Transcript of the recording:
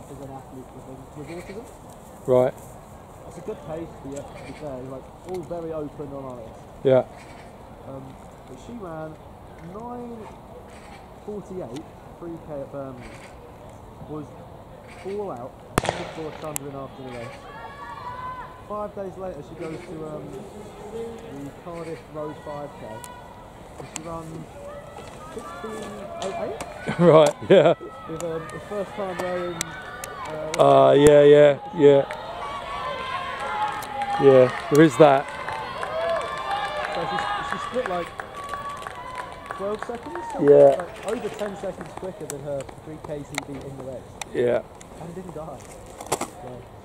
as an athlete with autism. Right. It's a good pace to be fair, like all very open and honest. Yeah. But she ran 9:48 3K at Birmingham. Was all out, before thundering after the race. 5 days later, she goes to the Cardiff Road 5K, and she runs 16:08. Right. Yeah. With the first time wearing. Yeah. There is that. So she split like 12 seconds. Yeah. Like over 10 seconds quicker than her 3K CB in the race. Yeah. And didn't die. So,